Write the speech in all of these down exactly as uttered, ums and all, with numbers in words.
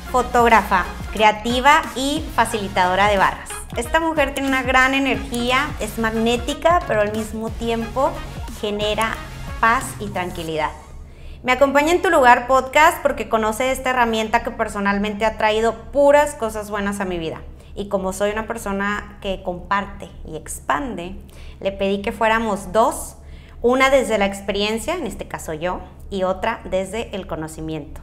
fotógrafa, creativa y facilitadora de barras. Esta mujer tiene una gran energía, es magnética, pero al mismo tiempo genera paz y tranquilidad. Me acompaña en Tu Lugar Podcast porque conoce esta herramienta que personalmente ha traído puras cosas buenas a mi vida. Y como soy una persona que comparte y expande, le pedí que fuéramos dos, una desde la experiencia, en este caso yo, y otra desde el conocimiento.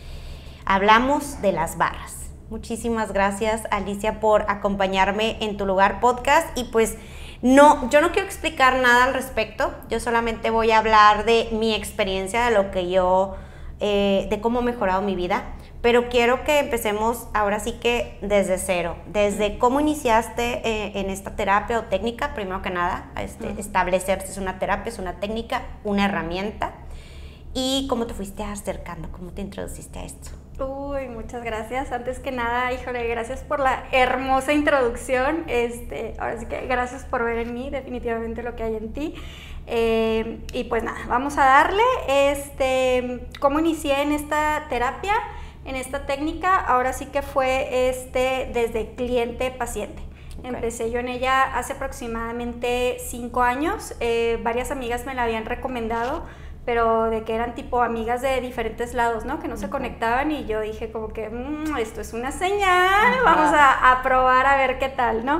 Hablamos de las barras. Muchísimas gracias, Alicia, por acompañarme en Tu Lugar Podcast. Y pues no, yo no quiero explicar nada al respecto, yo solamente voy a hablar de mi experiencia, de lo que yo, eh, de cómo he mejorado mi vida. Pero quiero que empecemos ahora sí que desde cero, desde cómo iniciaste eh, en esta terapia o técnica, primero que nada, este, uh-huh. establecer si es una terapia, es una técnica, una herramienta, y cómo te fuiste acercando, cómo te introduciste a esto. Uy, muchas gracias. Antes que nada, híjole, gracias por la hermosa introducción. Este, ahora sí que gracias por ver en mí definitivamente lo que hay en ti. Eh, y pues nada, vamos a darle. Este, ¿cómo inicié en esta terapia? En esta técnica, ahora sí que fue este, desde cliente-paciente. Okay. Empecé yo en ella hace aproximadamente cinco años. Eh, varias amigas me la habían recomendado, pero de que eran tipo amigas de diferentes lados, ¿no? Que no se conectaban, y yo dije como que mmm, esto es una señal, uh-huh. vamos a, a probar a ver qué tal, ¿no?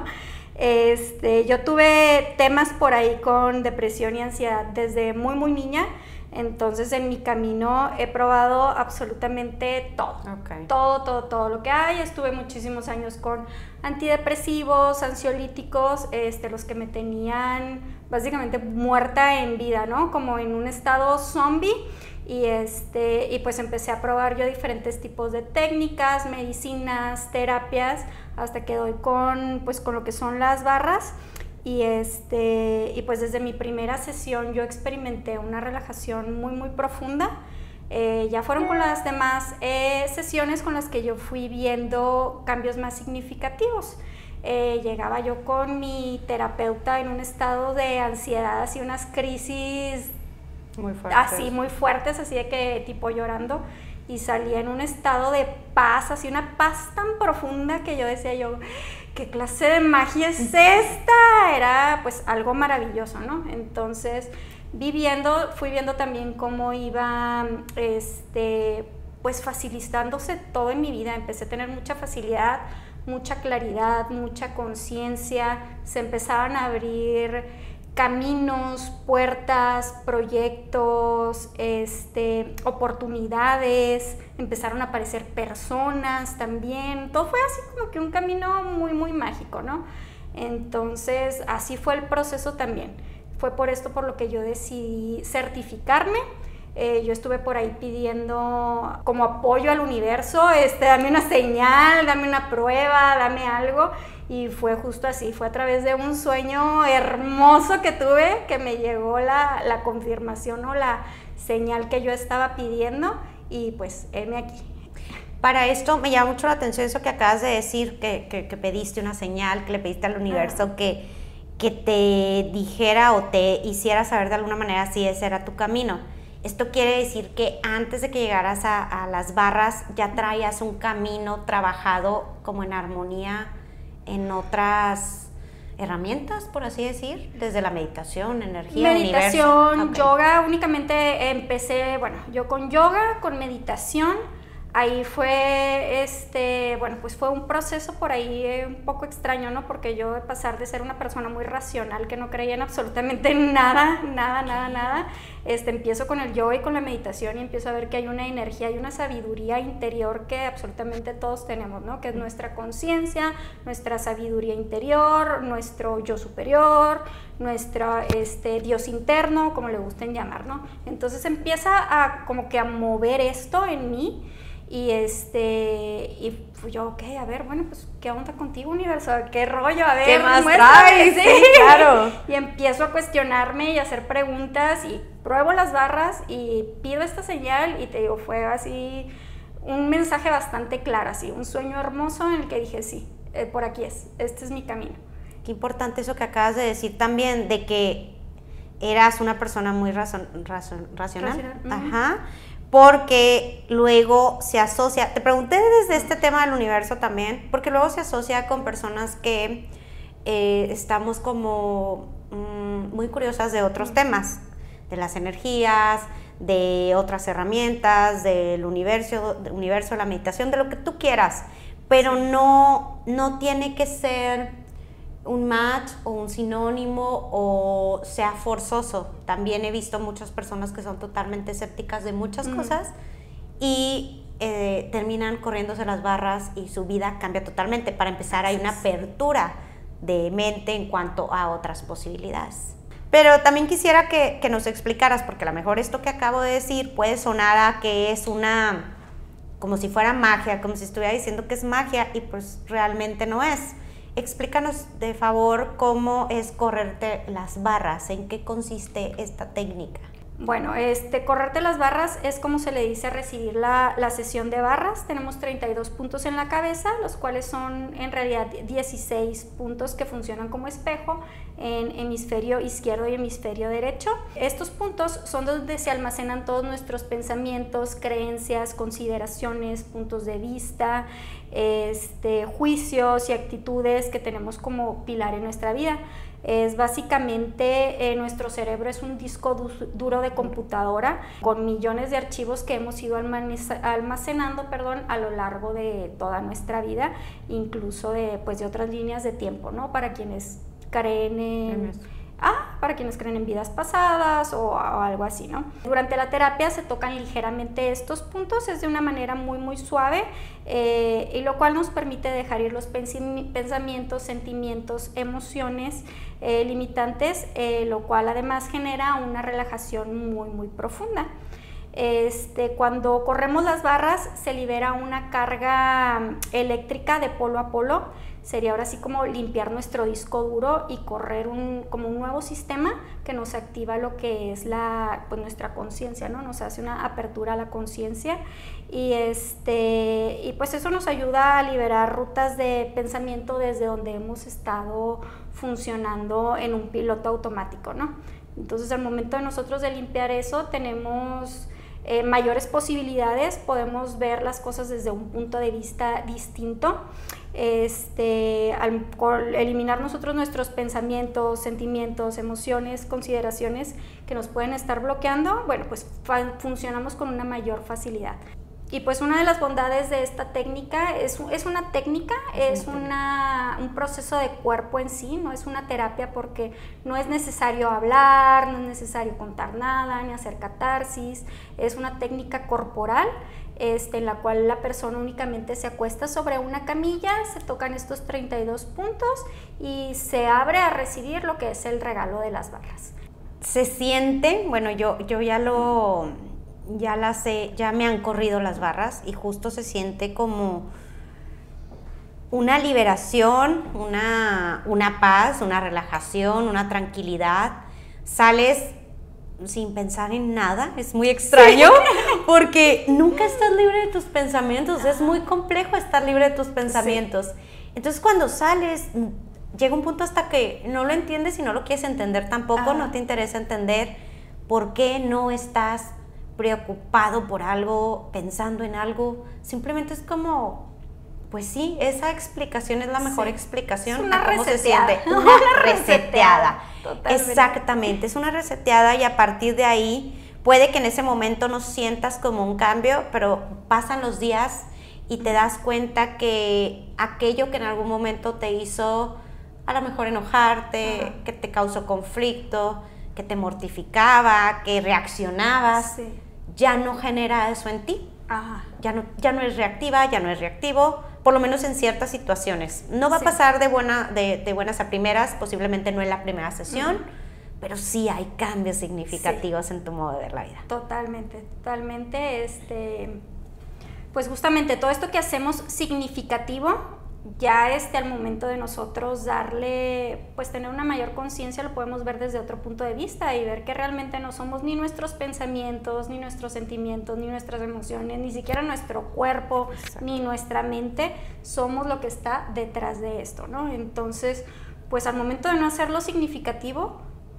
Este, yo tuve temas por ahí con depresión y ansiedad desde muy muy niña. Entonces en mi camino he probado absolutamente todo, okay. todo, todo, todo lo que hay. Estuve muchísimos años con antidepresivos, ansiolíticos, este, los que me tenían básicamente muerta en vida, ¿no? Como en un estado zombie. Y, este, y pues empecé a probar yo diferentes tipos de técnicas, medicinas, terapias, hasta que doy con, pues, con lo que son las barras. Y, este, y pues desde mi primera sesión yo experimenté una relajación muy muy profunda. Eh, ya fueron con las demás eh, sesiones con las que yo fui viendo cambios más significativos. Eh, llegaba yo con mi terapeuta en un estado de ansiedad, así unas crisis muy fuertes. así muy fuertes, así de que tipo llorando, y salía en un estado de paz, así una paz tan profunda que yo decía yo, ¿qué clase de magia es esta? Era pues algo maravilloso, ¿no? Entonces, vi viendo, fui viendo también cómo iba, este, pues facilitándose todo en mi vida. Empecé a tener mucha facilidad, mucha claridad, mucha conciencia, se empezaban a abrir caminos, puertas, proyectos, este, oportunidades, empezaron a aparecer personas también. Todo fue así como que un camino muy, muy mágico, ¿no? Entonces, así fue el proceso también. Fue por esto por lo que yo decidí certificarme. Eh, yo estuve por ahí pidiendo como apoyo al universo, este, dame una señal, dame una prueba, dame algo. Y fue justo así, fue a través de un sueño hermoso que tuve que me llegó la, la confirmación o la señal que yo estaba pidiendo, y pues heme aquí. Para esto me llama mucho la atención eso que acabas de decir, que, que, que pediste una señal, que le pediste al universo ah. que, que te dijera o te hiciera saber de alguna manera si ese era tu camino. Esto quiere decir que antes de que llegaras a, a las barras ya traías un camino trabajado como en armonía en otras herramientas, por así decir, desde la meditación, energía, meditación, universo. Okay. Yoga. Únicamente empecé, bueno, yo con yoga, con meditación. Ahí fue, este, bueno, pues fue un proceso por ahí eh, un poco extraño, ¿no? Porque yo de pasar de ser una persona muy racional que no creía en absolutamente nada, nada, nada, nada, este, empiezo con el yoga y con la meditación y empiezo a ver que hay una energía, hay una sabiduría interior que absolutamente todos tenemos, ¿no? Que es nuestra conciencia, nuestra sabiduría interior, nuestro yo superior, nuestro este, Dios interno, como le gusten llamar, ¿no? Entonces empieza a como que a mover esto en mí. Y este, y yo, ok, a ver, bueno, pues, ¿qué onda contigo, universo? ¿Qué rollo? A ver, ¿qué más traes? Sí, sí, claro. Y empiezo a cuestionarme y a hacer preguntas y pruebo las barras y pido esta señal y te digo, fue así un mensaje bastante claro, así, un sueño hermoso en el que dije, sí, eh, por aquí es, este es mi camino. Qué importante eso que acabas de decir también, de que eras una persona muy razon, razon, racional, racional. Ajá, porque luego se asocia, te pregunté desde este tema del universo también, porque luego se asocia con personas que eh, estamos como mmm, muy curiosas de otros temas, de las energías, de otras herramientas, del universo, del universo, de la meditación, de lo que tú quieras, pero no, no tiene que ser un match o un sinónimo o sea forzoso. También he visto muchas personas que son totalmente escépticas de muchas mm. cosas y eh, terminan corriéndose las barras y su vida cambia totalmente. Para empezar, hay una apertura de mente en cuanto a otras posibilidades. Pero también quisiera que, que nos explicaras, porque a lo mejor esto que acabo de decir puede sonar a que es una, como si fuera magia, como si estuviera diciendo que es magia y pues realmente no es. Explícanos de favor cómo es correrte las barras, en qué consiste esta técnica. Bueno, este, correrte las barras es como se le dice recibir la, la sesión de barras. Tenemos treinta y dos puntos en la cabeza, los cuales son en realidad dieciséis puntos que funcionan como espejo en hemisferio izquierdo y hemisferio derecho. Estos puntos son donde se almacenan todos nuestros pensamientos, creencias, consideraciones, puntos de vista, este, juicios y actitudes que tenemos como pilar en nuestra vida. Es básicamente, eh, nuestro cerebro es un disco du duro de computadora con millones de archivos que hemos ido almacenando perdón, a lo largo de toda nuestra vida, incluso de, pues, de otras líneas de tiempo, ¿no? Para quienes creen en... Ah, para quienes creen en vidas pasadas o, o algo así, ¿no? Durante la terapia se tocan ligeramente estos puntos, es de una manera muy muy suave, eh, y lo cual nos permite dejar ir los pensamientos, sentimientos, emociones eh, limitantes, eh, lo cual además genera una relajación muy muy profunda. Este, cuando corremos las barras se libera una carga eléctrica de polo a polo. Sería ahora sí como limpiar nuestro disco duro y correr un, como un nuevo sistema que nos activa lo que es la, pues nuestra conciencia, ¿no? Nos hace una apertura a la conciencia y, este, y pues eso nos ayuda a liberar rutas de pensamiento desde donde hemos estado funcionando en un piloto automático, ¿no? Entonces al momento de nosotros de limpiar eso tenemos eh, mayores posibilidades, podemos ver las cosas desde un punto de vista distinto. Este, al eliminar nosotros nuestros pensamientos, sentimientos, emociones, consideraciones que nos pueden estar bloqueando, bueno, pues funcionamos con una mayor facilidad. Y pues una de las bondades de esta técnica es, es una técnica, es una, un proceso de cuerpo en sí, no es una terapia porque no es necesario hablar, no es necesario contar nada, ni hacer catarsis, es una técnica corporal. Este, en la cual la persona únicamente se acuesta sobre una camilla, se tocan estos treinta y dos puntos y se abre a recibir lo que es el regalo de las barras. Se siente, bueno, yo, yo ya lo, ya las sé, ya me han corrido las barras y justo se siente como una liberación, una, una paz, una relajación, una tranquilidad. Sales sin pensar en nada, es muy extraño, sí. Porque nunca estás libre de tus pensamientos, es muy complejo estar libre de tus pensamientos. Sí. Entonces cuando sales, llega un punto hasta que no lo entiendes y no lo quieres entender tampoco, ah. no te interesa entender por qué no estás preocupado por algo, pensando en algo, simplemente es como... Pues sí, esa explicación es la mejor sí. explicación. Es una a cómo reseteada. Se siente. Una, una reseteada. Totalmente. Exactamente, es una reseteada y a partir de ahí puede que en ese momento no sientas como un cambio, pero pasan los días y te das cuenta que aquello que en algún momento te hizo a lo mejor enojarte, ajá. que te causó conflicto, que te mortificaba, que reaccionabas, sí. ya no genera eso en ti. Ajá. Ya no, ya no es reactiva, ya no es reactivo, por lo menos en ciertas situaciones. No va sí. a pasar de, buena, de, de buenas a primeras, posiblemente no en la primera sesión, uh-huh. pero sí hay cambios significativos sí. en tu modo de ver la vida. Totalmente, totalmente. Este, pues justamente todo esto que hacemos significativo, ya este, al momento de nosotros darle, pues tener una mayor conciencia, lo podemos ver desde otro punto de vista y ver que realmente no somos ni nuestros pensamientos, ni nuestros sentimientos, ni nuestras emociones, ni siquiera nuestro cuerpo, exacto. ni nuestra mente, somos lo que está detrás de esto, ¿no? Entonces, pues al momento de no hacerlo significativo, pues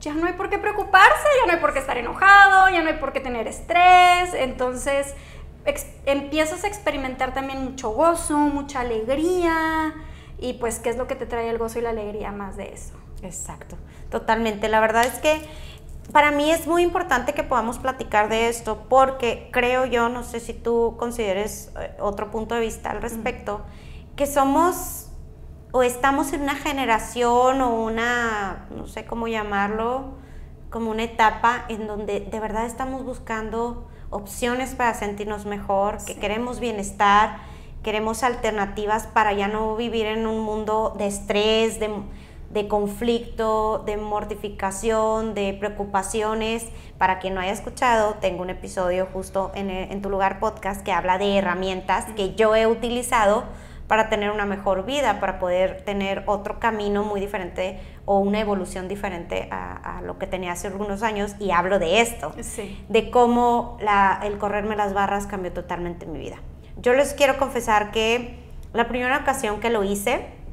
ya no hay por qué preocuparse, ya no hay por qué estar enojado, ya no hay por qué tener estrés. Entonces ex- empiezas a experimentar también mucho gozo, mucha alegría, y pues ¿qué es lo que te trae el gozo y la alegría más de eso? Exacto, totalmente. La verdad es que para mí es muy importante que podamos platicar de esto porque creo yo, no sé si tú consideres eh, otro punto de vista al respecto, mm. que somos o estamos en una generación o una, no sé cómo llamarlo, como una etapa en donde de verdad estamos buscando opciones para sentirnos mejor, sí. que queremos bienestar, queremos alternativas para ya no vivir en un mundo de estrés, de... de conflicto, de mortificación, de preocupaciones. Para quien no haya escuchado, tengo un episodio justo en, en Tu Lugar Podcast que habla de herramientas que yo he utilizado para tener una mejor vida, para poder tener otro camino muy diferente o una evolución diferente a, a lo que tenía hace algunos años, y hablo de esto, sí. de cómo la, el correrme las barras cambió totalmente mi vida. Yo les quiero confesar que la primera ocasión que lo hice,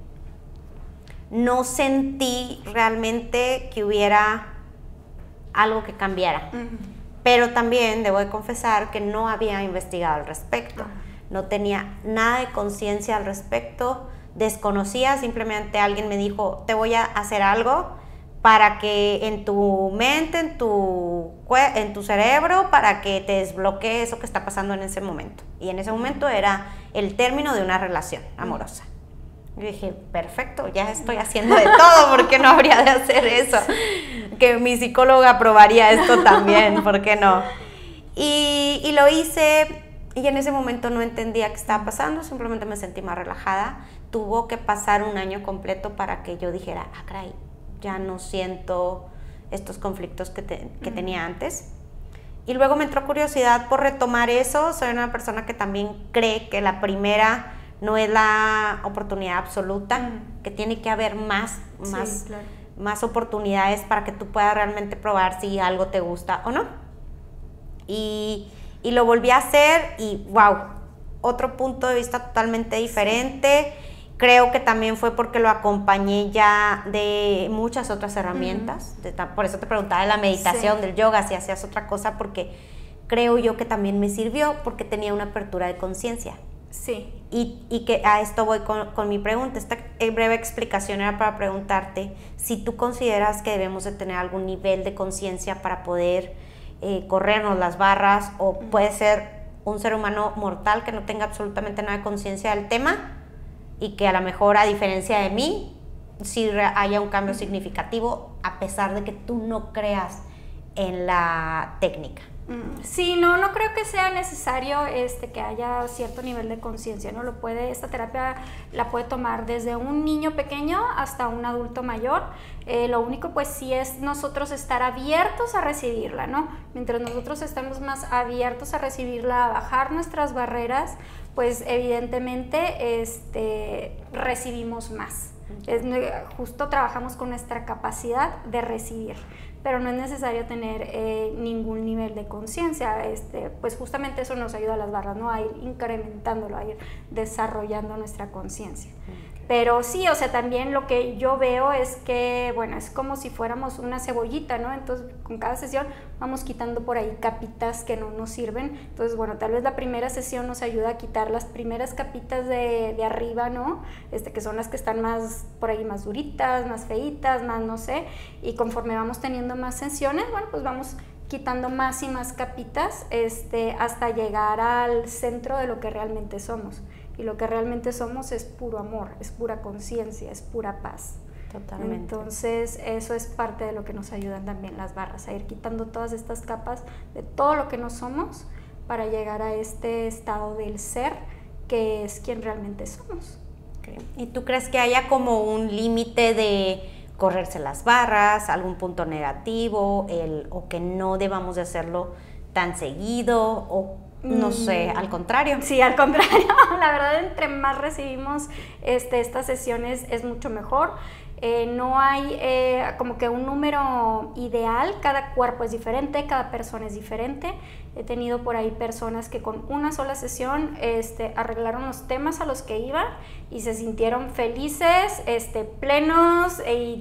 no sentí realmente que hubiera algo que cambiara. Uh-huh. Pero también debo de confesar que no había investigado al respecto. Uh-huh. No tenía nada de conciencia al respecto. Desconocía, simplemente alguien me dijo, te voy a hacer algo para que en tu mente, en tu, en tu cerebro, para que te desbloquee eso que está pasando en ese momento. Y en ese momento era el término de una relación amorosa. Yo dije, perfecto, ya estoy haciendo de todo, ¿por qué no habría de hacer eso? Que mi psicóloga aprobaría esto también, ¿por qué no? Y, y lo hice, y en ese momento no entendía qué estaba pasando, simplemente me sentí más relajada. Tuvo que pasar un año completo para que yo dijera, ah, caray, ya no siento estos conflictos que, te, que mm. tenía antes. Y luego me entró curiosidad por retomar eso. Soy una persona que también cree que la primera no es la oportunidad absoluta, mm. que tiene que haber más, más, sí, claro. más oportunidades para que tú puedas realmente probar si algo te gusta o no. Y, y lo volví a hacer y wow, otro punto de vista totalmente diferente. Sí. Creo que también fue porque lo acompañé ya de muchas otras herramientas. Mm. De, por eso te preguntaba de la meditación, sí. del yoga, si hacías otra cosa, porque creo yo que también me sirvió porque tenía una apertura de conciencia. Sí. Y, y que a esto voy con, con mi pregunta. Esta breve explicación era para preguntarte si tú consideras que debemos de tener algún nivel de conciencia para poder eh, corrernos las barras, o uh-huh. puede ser un ser humano mortal que no tenga absolutamente nada de conciencia del tema y que a lo mejor, a diferencia de mí, sí haya un cambio uh-huh. significativo a pesar de que tú no creas en la técnica. Sí, no, no creo que sea necesario este, que haya cierto nivel de conciencia, ¿no? Lo puede, esta terapia la puede tomar desde un niño pequeño hasta un adulto mayor. Eh, lo único, pues, sí es nosotros estar abiertos a recibirla, ¿no? Mientras nosotros estamos más abiertos a recibirla, a bajar nuestras barreras, pues, evidentemente, este, recibimos más. Es, justo trabajamos con nuestra capacidad de recibir, pero no es necesario tener eh, ningún nivel de conciencia. Este, pues justamente eso nos ayuda a las barras, ¿no? A ir incrementándolo, a ir desarrollando nuestra conciencia. Okay. Pero sí, o sea, también lo que yo veo es que, bueno, es como si fuéramos una cebollita, ¿no? Entonces, con cada sesión vamos quitando por ahí capitas que no nos sirven. Entonces, bueno, tal vez la primera sesión nos ayuda a quitar las primeras capitas de, de arriba, ¿no? Este, que son las que están más, por ahí más duritas, más feitas, más no sé. Y conforme vamos teniendo más sesiones, bueno, pues vamos quitando más y más capitas este, hasta llegar al centro de lo que realmente somos. Y lo que realmente somos es puro amor, es pura conciencia, es pura paz. Totalmente. Entonces, eso es parte de lo que nos ayudan también las barras, a ir quitando todas estas capas de todo lo que no somos para llegar a este estado del ser, que es quien realmente somos. Okay. ¿Y tú crees que haya como un límite de correrse las barras, algún punto negativo, el, o que no debamos de hacerlo tan seguido, o no sé, al contrario? Sí, al contrario. La verdad, entre más recibimos este, estas sesiones es mucho mejor. Eh, no hay eh, como que un número ideal, cada cuerpo es diferente, cada persona es diferente. He tenido por ahí personas que con una sola sesión este, arreglaron los temas a los que iban y se sintieron felices, este, plenos y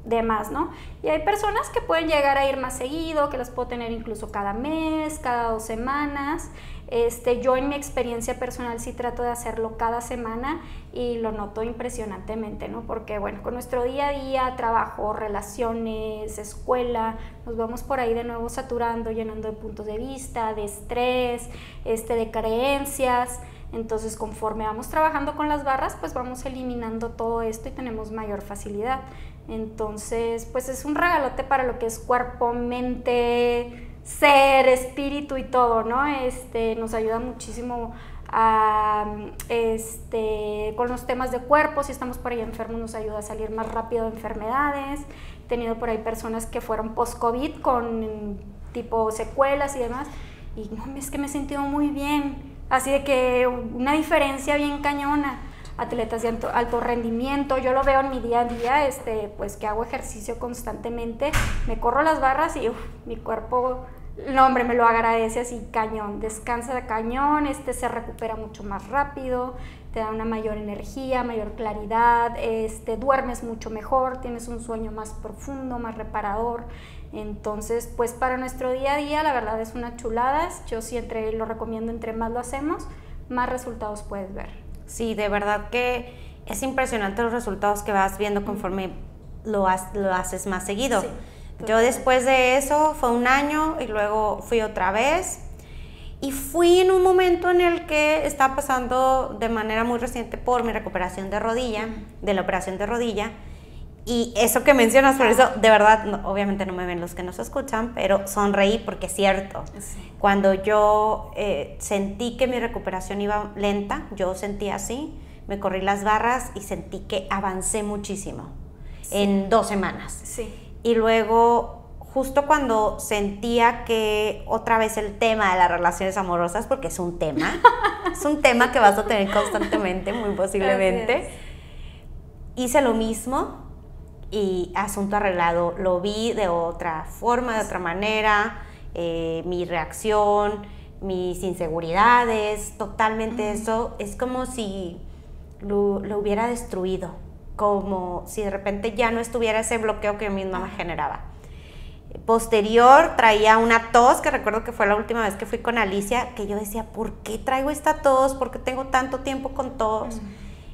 demás, ¿no? Y hay personas que pueden llegar a ir más seguido, que las puedo tener incluso cada mes, cada dos semanas. Este, yo en mi experiencia personal sí trato de hacerlo cada semana y lo noto impresionantemente, ¿no? Porque bueno, con nuestro día a día, trabajo, relaciones, escuela, nos vamos por ahí de nuevo saturando, llenando de puntos de vista, de estrés, este, de creencias. Entonces, conforme vamos trabajando con las barras, pues vamos eliminando todo esto y tenemos mayor facilidad. Entonces, pues es un regalote para lo que es cuerpo, mente, ser, espíritu y todo, ¿no? Este, nos ayuda muchísimo a, este, con los temas de cuerpo. Si estamos por ahí enfermos, nos ayuda a salir más rápido de enfermedades. He tenido por ahí personas que fueron post-COVID con tipo secuelas y demás. Y no, es que me he sentido muy bien. Así de que una diferencia bien cañona. Atletas de alto, alto rendimiento, yo lo veo en mi día a día, este, pues que hago ejercicio constantemente, me corro las barras y uf, mi cuerpo, no hombre, me lo agradece así cañón, descansa de cañón, este, se recupera mucho más rápido, te da una mayor energía, mayor claridad, este, duermes mucho mejor, tienes un sueño más profundo, más reparador. Entonces, pues para nuestro día a día, la verdad es una chulada. Yo sí entre, lo recomiendo, entre más lo hacemos, más resultados puedes ver. Sí, de verdad que es impresionante los resultados que vas viendo conforme lo, ha, lo haces más seguido. Sí, yo después de eso fue un año y luego fui otra vez y fui en un momento en el que estaba pasando de manera muy reciente por mi recuperación de rodilla, uh-huh. de la operación de rodilla. Y eso que mencionas, por eso, de verdad, no, obviamente no me ven los que nos escuchan, pero sonreí porque es cierto. Sí. Cuando yo eh, sentí que mi recuperación iba lenta, yo sentí así, me corrí las barras y sentí que avancé muchísimo sí. en dos semanas. Sí. Y luego, justo cuando sentía que otra vez el tema de las relaciones amorosas, porque es un tema, es un tema que vas a tener constantemente, muy posiblemente, hice lo mismo. Y asunto arreglado, lo vi de otra forma, de otra manera, eh, mi reacción, mis inseguridades, totalmente uh-huh. eso, es como si lo, lo hubiera destruido, como si de repente ya no estuviera ese bloqueo que yo misma me generaba. Posterior traía una tos, que recuerdo que fue la última vez que fui con Alicia, que yo decía, ¿por qué traigo esta tos? ¿Por qué tengo tanto tiempo con tos? Uh-huh.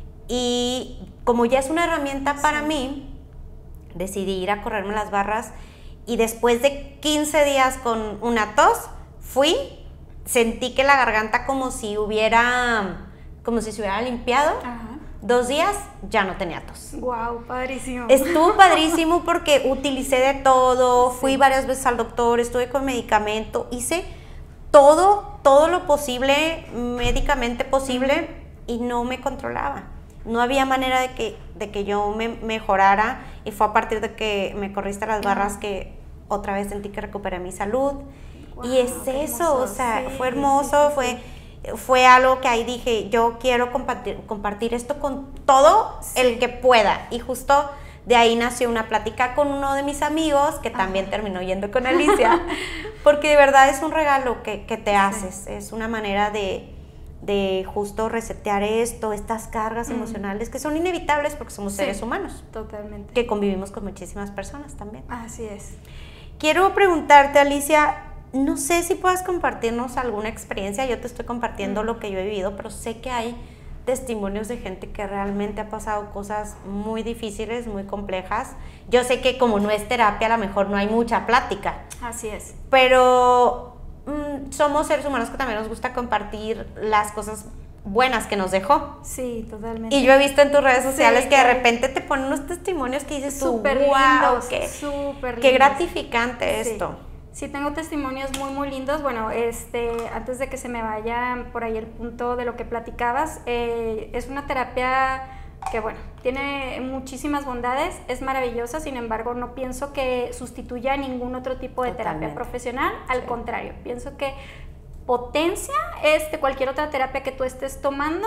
Y como ya es una herramienta para sí. mí, decidí ir a correrme las barras y después de quince días con una tos, fui, sentí que la garganta como si hubiera, como si se hubiera limpiado. Ajá. Dos días ya no tenía tos. Wow, padrísimo. Estuvo padrísimo porque utilicé de todo, sí. fui varias veces al doctor, estuve con medicamento, hice todo, todo lo posible, médicamente posible y no me controlaba. No había manera de que, de que yo me mejorara y fue a partir de que me corriste las barras que otra vez sentí que recuperé mi salud. Wow, y es eso, hermoso. O sea, sí, fue hermoso, sí, sí, sí. Fue, fue algo que ahí dije, yo quiero compartir, compartir esto con todo sí. el que pueda. Y justo de ahí nació una plática con uno de mis amigos que también Ajá. terminó yendo con Alicia, porque de verdad es un regalo que, que te sí. haces, es una manera de... de justo resetear esto, estas cargas mm. emocionales que son inevitables porque somos sí, seres humanos. Totalmente. Que convivimos con muchísimas personas también. Así es. Quiero preguntarte, Alicia, no sé si puedas compartirnos alguna experiencia, yo te estoy compartiendo mm. lo que yo he vivido, pero sé que hay testimonios de gente que realmente ha pasado cosas muy difíciles, muy complejas. Yo sé que como no es terapia, a lo mejor no hay mucha plática. Así es. Pero... somos seres humanos que también nos gusta compartir las cosas buenas que nos dejó. Sí, totalmente. Y yo he visto en tus redes sociales sí, que de repente te ponen unos testimonios que dices tú, súper wow, lindos, qué, súper qué lindos. gratificante Sí. esto. Sí, tengo testimonios muy, muy lindos. Bueno, este, antes de que se me vaya por ahí el punto de lo que platicabas, eh, es una terapia que, bueno, tiene muchísimas bondades, es maravillosa, sin embargo, no pienso que sustituya ningún otro tipo de Totalmente. terapia profesional, al sí. contrario, pienso que potencia este, cualquier otra terapia que tú estés tomando,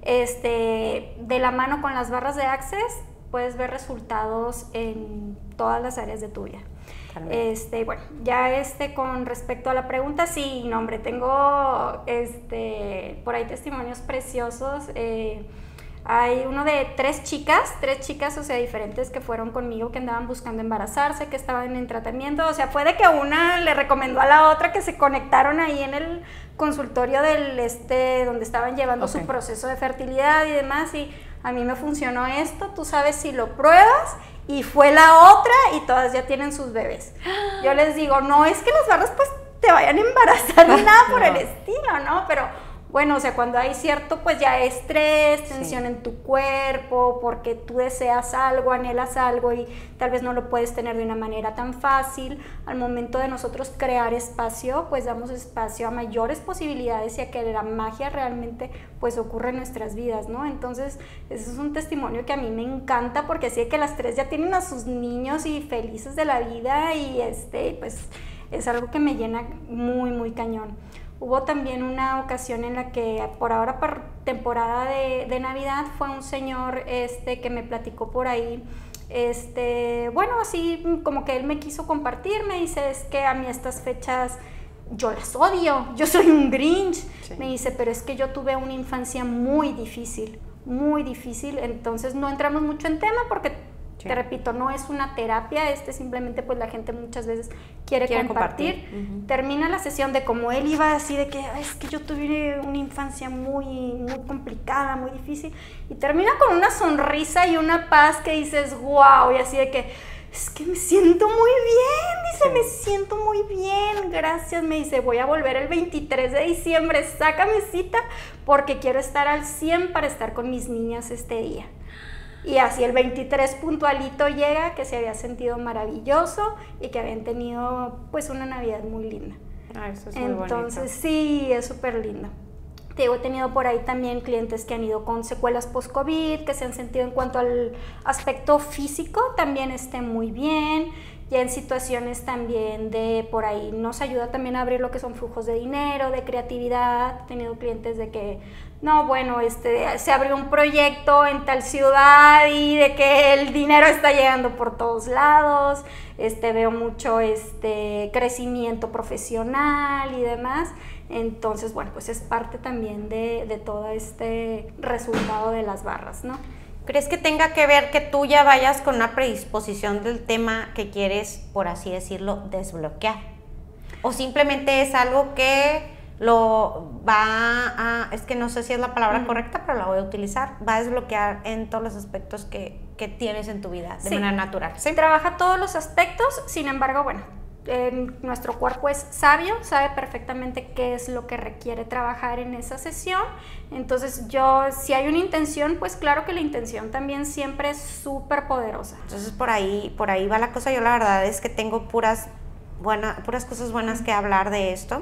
este, de la mano con las barras de Access, puedes ver resultados en todas las áreas de tu vida. Este, bueno, ya este, con respecto a la pregunta, sí, no, hombre, tengo este, por ahí testimonios preciosos. Eh, Hay uno de tres chicas, tres chicas, o sea, diferentes que fueron conmigo, que andaban buscando embarazarse, que estaban en tratamiento, o sea, fue de que una le recomendó a la otra, que se conectaron ahí en el consultorio del este, donde estaban llevando okay. su proceso de fertilidad y demás, y a mí me funcionó esto, tú sabes si lo pruebas, y fue la otra, y todas ya tienen sus bebés. Yo les digo, no es que las barras pues te vayan a embarazar ni nada por no. el estilo, ¿no? Pero bueno, o sea, cuando hay cierto, pues ya estrés, tensión sí. en tu cuerpo, porque tú deseas algo, anhelas algo y tal vez no lo puedes tener de una manera tan fácil, al momento de nosotros crear espacio, pues damos espacio a mayores posibilidades y a que la magia realmente pues ocurre en nuestras vidas, ¿no? Entonces, ese es un testimonio que a mí me encanta, porque así de que las tres ya tienen a sus niños y felices de la vida, y este, pues es algo que me llena muy, muy cañón. Hubo también una ocasión en la que por ahora, por temporada de, de Navidad, fue un señor este, que me platicó por ahí, este, bueno, así como que él me quiso compartir, me dice, es que a mí estas fechas yo las odio, yo soy un Grinch, sí. me dice, pero es que yo tuve una infancia muy difícil, muy difícil, entonces no entramos mucho en tema porque... Sí. Te repito, no es una terapia, este simplemente pues la gente muchas veces quiere, quiere compartir. compartir. Uh-huh. Termina la sesión de como él iba así de que es que yo tuve una infancia muy, muy complicada, muy difícil, y termina con una sonrisa y una paz que dices wow, y así de que es que me siento muy bien, dice, sí. me siento muy bien, gracias, me dice, voy a volver el veintitrés de diciembre, sácame cita porque quiero estar al cien para estar con mis niñas este día. Y así el veintitrés puntualito llega, que se había sentido maravilloso y que habían tenido pues una Navidad muy linda. Ah, eso es muy Entonces bonito. Sí, es súper lindo. Te digo, he tenido por ahí también clientes que han ido con secuelas post-COVID, que se han sentido en cuanto al aspecto físico, también estén muy bien. Ya en situaciones también de por ahí nos ayuda también a abrir lo que son flujos de dinero, de creatividad. He tenido clientes de que, no, bueno, este, se abrió un proyecto en tal ciudad y de que el dinero está llegando por todos lados. Este, veo mucho este, crecimiento profesional y demás. Entonces, bueno, pues es parte también de, de todo este resultado de las barras, ¿no? ¿Crees que tenga que ver que tú ya vayas con una predisposición del tema que quieres, por así decirlo, desbloquear? ¿O simplemente es algo que lo va a, es que no sé si es la palabra uh-huh. correcta, pero la voy a utilizar, va a desbloquear en todos los aspectos que, que tienes en tu vida de sí. manera natural? Sí, trabaja todos los aspectos, sin embargo, bueno, eh, nuestro cuerpo es sabio, sabe perfectamente qué es lo que requiere trabajar en esa sesión. Entonces yo, si hay una intención, pues claro que la intención también siempre es súper poderosa. Entonces por ahí, por ahí va la cosa. Yo la verdad es que tengo puras, buena, puras cosas buenas que hablar de esto.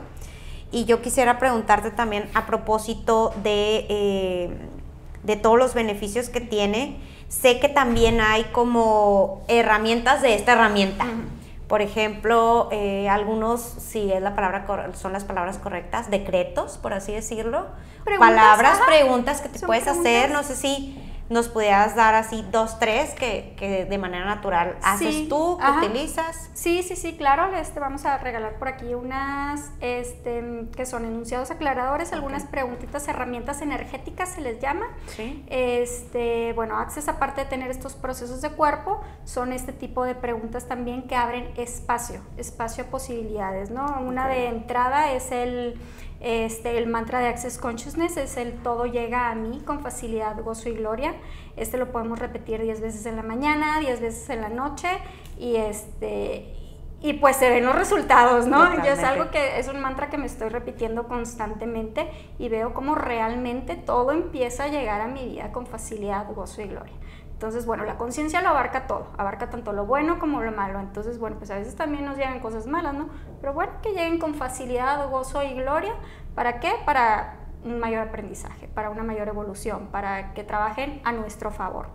Y yo quisiera preguntarte también a propósito de, eh, de todos los beneficios que tiene. Sé que también hay como herramientas de esta herramienta. Uh-huh. Por ejemplo, eh, algunos, si es la palabra, son las palabras correctas, decretos, por así decirlo. Preguntas, palabras, ajá. preguntas que te puedes preguntas. hacer. No sé si nos pudieras dar así dos, tres que, que de manera natural haces sí, tú, que ajá. utilizas. Sí, sí, sí, claro. Este, vamos a regalar por aquí unas este, que son enunciados aclaradores, okay. algunas preguntitas, herramientas energéticas se les llama. Sí. Este, bueno, Access, aparte de tener estos procesos de cuerpo, son este tipo de preguntas también que abren espacio, espacio a posibilidades, ¿no? Una okay. de entrada es el... Este, el mantra de Access Consciousness es el todo llega a mí con facilidad, gozo y gloria. Este lo podemos repetir diez veces en la mañana, diez veces en la noche y, este, y pues se ven los resultados, ¿no? Yo es algo que es un mantra que me estoy repitiendo constantemente y veo cómo realmente todo empieza a llegar a mi vida con facilidad, gozo y gloria. Entonces, bueno, la conciencia lo abarca todo, abarca tanto lo bueno como lo malo. Entonces, bueno, pues a veces también nos llegan cosas malas, ¿no? Pero bueno, que lleguen con facilidad, gozo y gloria. ¿Para qué? Para un mayor aprendizaje, para una mayor evolución, para que trabajen a nuestro favor.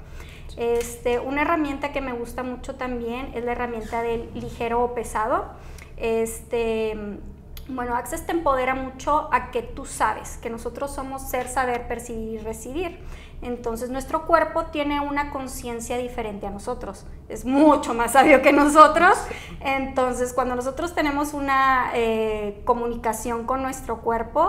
Este, una herramienta que me gusta mucho también es la herramienta del ligero o pesado. Este... Bueno, Access te empodera mucho a que tú sabes, que nosotros somos ser, saber, percibir y recibir. Entonces nuestro cuerpo tiene una conciencia diferente a nosotros, es mucho más sabio que nosotros. Entonces cuando nosotros tenemos una eh, comunicación con nuestro cuerpo,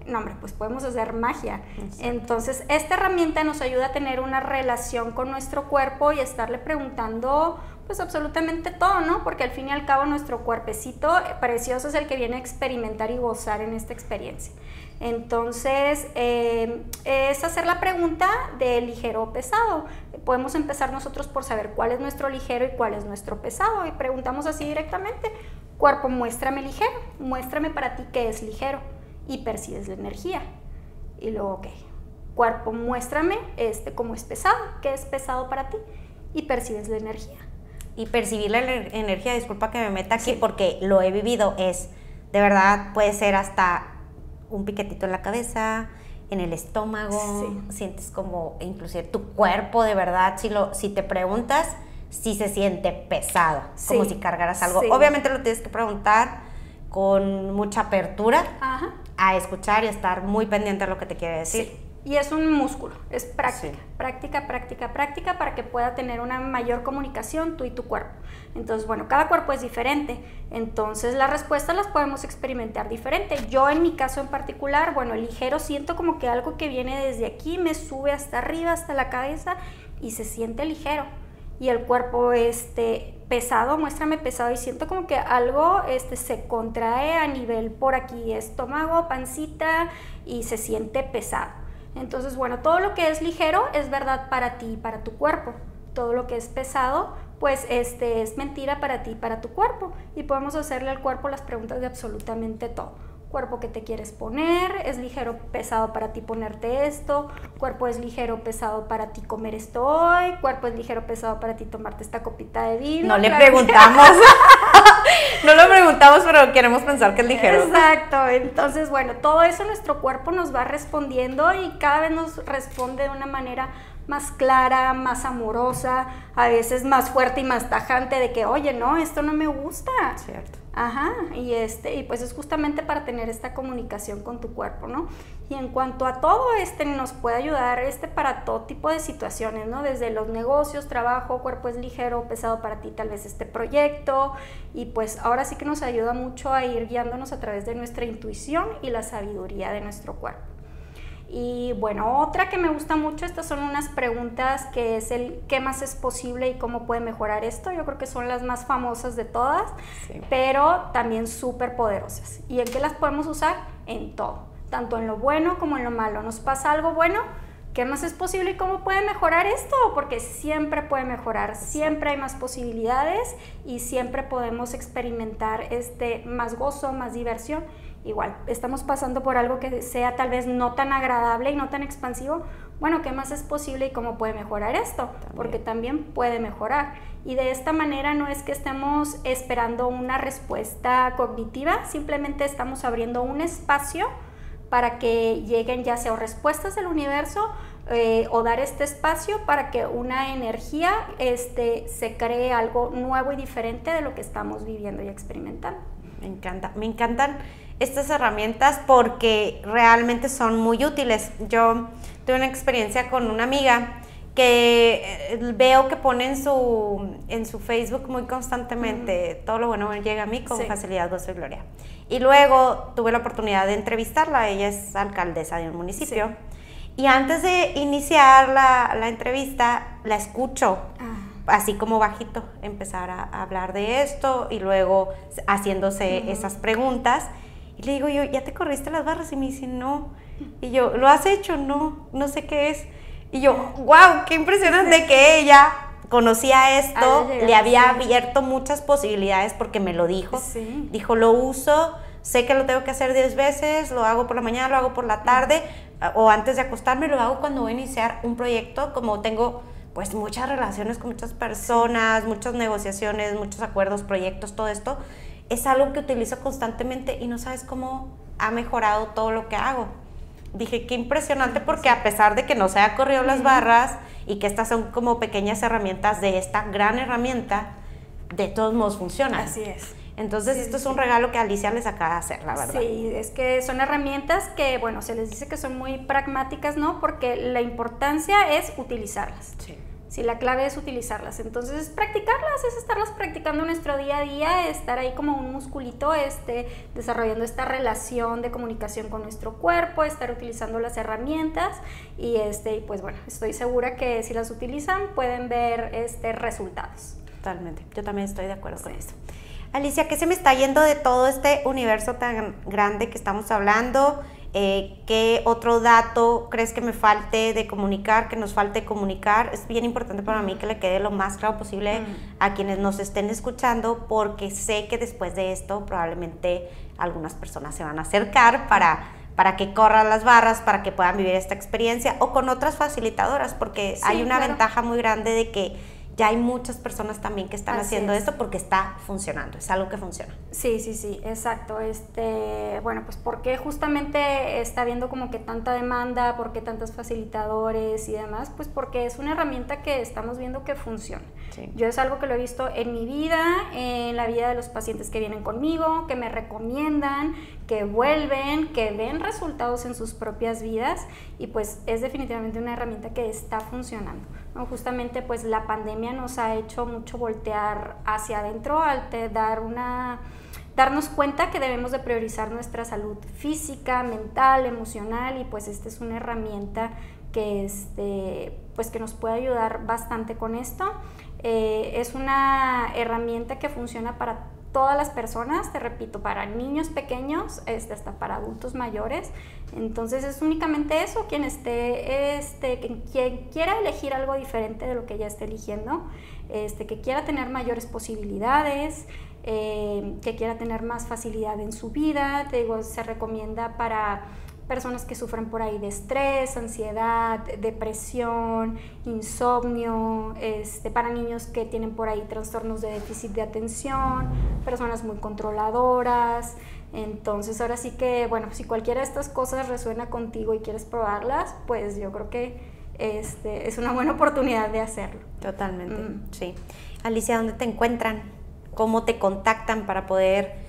no hombre, pues podemos hacer magia. Exacto. Entonces, esta herramienta nos ayuda a tener una relación con nuestro cuerpo y estarle preguntando pues absolutamente todo, ¿no? Porque al fin y al cabo nuestro cuerpecito precioso es el que viene a experimentar y gozar en esta experiencia. Entonces, eh, es hacer la pregunta de ligero o pesado. Podemos empezar nosotros por saber cuál es nuestro ligero y cuál es nuestro pesado, y preguntamos así directamente: cuerpo, muéstrame ligero, muéstrame para ti qué es ligero, y percibes la energía. Y luego, ok, cuerpo, muéstrame este, cómo es pesado, qué es pesado para ti, y percibes la energía. Y percibir la energía, disculpa que me meta aquí, sí, porque lo he vivido, es, de verdad, puede ser hasta un piquetito en la cabeza, en el estómago, sí, sientes como, inclusive tu cuerpo, de verdad, si, lo, si te preguntas, si se siente pesado, sí, como si cargaras algo. Sí. Obviamente lo tienes que preguntar con mucha apertura, ajá, a escuchar y estar muy pendiente de lo que te quiere decir. Sí. Y es un músculo, es práctica, sí, práctica, práctica, práctica, para que pueda tener una mayor comunicación tú y tu cuerpo. Entonces, bueno, cada cuerpo es diferente, entonces las respuestas las podemos experimentar diferente. Yo en mi caso en particular, bueno, el ligero, siento como que algo que viene desde aquí me sube hasta arriba, hasta la cabeza, y se siente ligero. Y el cuerpo este, pesado, muéstrame pesado, y siento como que algo este, se contrae a nivel por aquí, estómago, pancita, y se siente pesado. Entonces, bueno, todo lo que es ligero es verdad para ti y para tu cuerpo. Todo lo que es pesado, pues este, es mentira para ti y para tu cuerpo. Y podemos hacerle al cuerpo las preguntas de absolutamente todo. Cuerpo, ¿qué te quieres poner? ¿Es ligero, pesado para ti ponerte esto? Cuerpo, ¿es ligero, pesado para ti comer esto hoy? Cuerpo, ¿es ligero, pesado para ti tomarte esta copita de vino? No le preguntamos. No lo preguntamos, pero queremos pensar que es ligero. Exacto. Entonces, bueno, todo eso nuestro cuerpo nos va respondiendo, y cada vez nos responde de una manera más clara, más amorosa, a veces más fuerte y más tajante, de que, oye, no, esto no me gusta. Cierto. Ajá, y, este, y pues es justamente para tener esta comunicación con tu cuerpo, ¿no? Y en cuanto a todo, este nos puede ayudar este para todo tipo de situaciones, ¿no? Desde los negocios, trabajo, cuerpo es ligero, pesado para ti tal vez este proyecto, y pues ahora sí que nos ayuda mucho a ir guiándonos a través de nuestra intuición y la sabiduría de nuestro cuerpo. Y bueno, otra que me gusta mucho, estas son unas preguntas que es el ¿qué más es posible y cómo puede mejorar esto? Yo creo que son las más famosas de todas, sí, pero también súper poderosas. ¿Y en qué las podemos usar? En todo, tanto en lo bueno como en lo malo. ¿Nos pasa algo bueno? ¿Qué más es posible y cómo puede mejorar esto? Porque siempre puede mejorar, siempre hay más posibilidades y siempre podemos experimentar este, más gozo, más diversión. Igual, estamos pasando por algo que sea tal vez no tan agradable y no tan expansivo. Bueno, ¿qué más es posible y cómo puede mejorar esto? También. Porque también puede mejorar. Y de esta manera no es que estemos esperando una respuesta cognitiva, simplemente estamos abriendo un espacio para que lleguen ya sea respuestas del universo eh, o dar este espacio para que una energía este, se cree algo nuevo y diferente de lo que estamos viviendo y experimentando. Me encanta, me encantan estas herramientas porque realmente son muy útiles. Yo tuve una experiencia con una amiga que veo que pone en su, en su Facebook muy constantemente, uh-huh, todo lo bueno llega a mí con, sí, facilidad, gozo y gloria. Y luego tuve la oportunidad de entrevistarla, ella es alcaldesa de un municipio, sí, y antes de iniciar la, la entrevista la escucho, uh-huh, así como bajito, empezar a, a hablar de esto y luego haciéndose uh-huh, esas preguntas. Y le digo yo, ¿ya te corriste las barras? Y me dice, no. Y yo, ¿lo has hecho? No, no sé qué es. Y yo, wow, qué impresionante, sí, que ella conocía esto, le había abierto muchas posibilidades porque me lo dijo. Sí. Dijo, lo uso, sé que lo tengo que hacer diez veces, lo hago por la mañana, lo hago por la tarde, o antes de acostarme, lo hago cuando voy a iniciar un proyecto, como tengo pues muchas relaciones con muchas personas, muchas negociaciones, muchos acuerdos, proyectos, todo esto. Es algo que utilizo constantemente y no sabes cómo ha mejorado todo lo que hago. Dije, qué impresionante, porque a pesar de que no se haya corrido las barras y que estas son como pequeñas herramientas de esta gran herramienta, de todos modos funcionan. Así es. Entonces, sí, esto sí, es un regalo que Alicia les acaba de hacer, la verdad. Sí, es que son herramientas que, bueno, se les dice que son muy pragmáticas, ¿no? Porque la importancia es utilizarlas. Sí. Sí, la clave es utilizarlas. Entonces, practicarlas, es estarlas practicando en nuestro día a día, estar ahí como un musculito, este, desarrollando esta relación de comunicación con nuestro cuerpo, estar utilizando las herramientas y, este, pues bueno, estoy segura que si las utilizan pueden ver este, resultados. Totalmente, yo también estoy de acuerdo sí. con eso. Alicia, ¿qué se me está yendo de todo este universo tan grande que estamos hablando? Eh, ¿Qué otro dato crees que me falte de comunicar, que nos falte comunicar? Es bien importante para mí que le quede lo más claro posible mm. a quienes nos estén escuchando, porque sé que después de esto probablemente algunas personas se van a acercar para, para que corran las barras, para que puedan vivir esta experiencia, o con otras facilitadoras, porque sí, hay una claro. ventaja muy grande de que ya hay muchas personas también que están Así haciendo es. esto porque está funcionando, es algo que funciona. Sí, sí, sí, exacto. Este, bueno, pues porque justamente está habiendo como que tanta demanda, por qué tantos facilitadores y demás, pues porque es una herramienta que estamos viendo que funciona. Sí. Yo es algo que lo he visto en mi vida, en la vida de los pacientes que vienen conmigo, que me recomiendan, que vuelven, que ven resultados en sus propias vidas y pues es definitivamente una herramienta que está funcionando, ¿no? Justamente pues la pandemia nos ha hecho mucho voltear hacia adentro al te dar una, darnos cuenta que debemos de priorizar nuestra salud física, mental, emocional y pues esta es una herramienta que, este, pues, que nos puede ayudar bastante con esto. Eh, es una herramienta que funciona para todas las personas, te repito, para niños pequeños, este, hasta para adultos mayores. Entonces es únicamente eso, quien esté, este, quien quiera elegir algo diferente de lo que ya esté eligiendo, este, que quiera tener mayores posibilidades, eh, que quiera tener más facilidad en su vida. Te digo, se recomienda para personas que sufren por ahí de estrés, ansiedad, depresión, insomnio, este, para niños que tienen por ahí trastornos de déficit de atención, personas muy controladoras. Entonces ahora sí que, bueno, si cualquiera de estas cosas resuena contigo y quieres probarlas, pues yo creo que este, es una buena oportunidad de hacerlo. Totalmente, mm. sí. Alicia, ¿dónde te encuentran? ¿Cómo te contactan para poder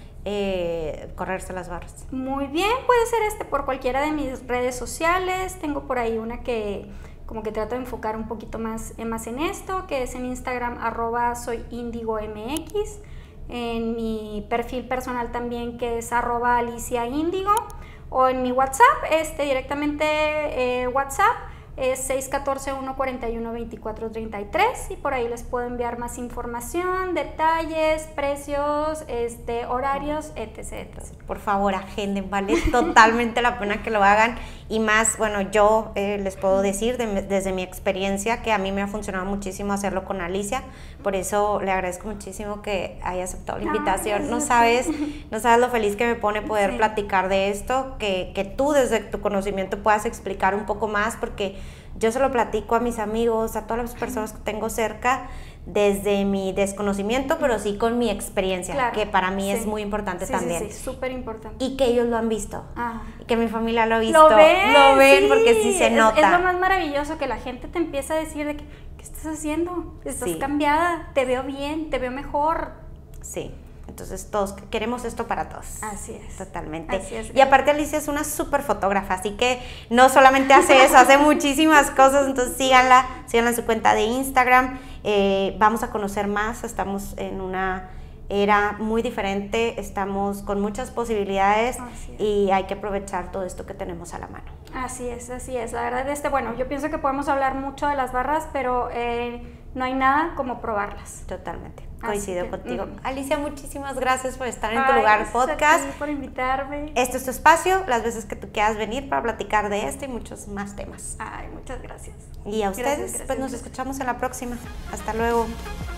Eh, correrse las barras? Muy bien, puede ser este por cualquiera de mis redes sociales. Tengo por ahí una que como que trato de enfocar un poquito más, más en esto, que es en Instagram arroba soy indigo mx, en mi perfil personal también que es arroba alicia indigo, o en mi WhatsApp, este directamente eh, WhatsApp es seis uno cuatro, uno cuatro uno, dos cuatro tres tres y por ahí les puedo enviar más información, detalles, precios, este, horarios, etcétera, etcétera. Por favor, agenden, vale totalmente la pena que lo hagan y más, bueno, yo eh, les puedo decir de, desde mi experiencia que a mí me ha funcionado muchísimo hacerlo con Alicia, por eso le agradezco muchísimo que haya aceptado la invitación. Ay, no sabes, no sabes lo feliz que me pone poder sí. platicar de esto, que, que tú desde tu conocimiento puedas explicar un poco más, porque yo se lo platico a mis amigos, a todas las personas que tengo cerca, desde mi desconocimiento, pero sí con mi experiencia, claro, que para mí sí. es muy importante sí, también. Sí, sí, súper importante. Y que ellos lo han visto, ah. y que mi familia lo ha visto. Lo ven, lo ven sí. porque sí se nota. Es, es lo más maravilloso, que la gente te empieza a decir de que, ¿qué estás haciendo? Estás sí. cambiada, te veo bien, te veo mejor. Sí. Entonces todos queremos esto para todos. Así es. Totalmente. Así es. Y aparte Alicia es una súper fotógrafa, así que no solamente hace eso, hace muchísimas cosas, entonces síganla, síganla en su cuenta de Instagram. Eh, vamos a conocer más, estamos en una era muy diferente, estamos con muchas posibilidades y hay que aprovechar todo esto que tenemos a la mano. Así es, así es. La verdad, este, bueno, yo pienso que podemos hablar mucho de las barras, pero eh, no hay nada como probarlas. Totalmente, coincido que, contigo. Mm. Alicia, muchísimas gracias por estar en Ay, Tu Lugar Podcast. A ti por invitarme. Este es tu espacio, las veces que tú quieras venir para platicar de este y muchos más temas. Ay, muchas gracias. Y a ustedes, gracias, gracias, pues nos gracias. escuchamos en la próxima. Hasta luego.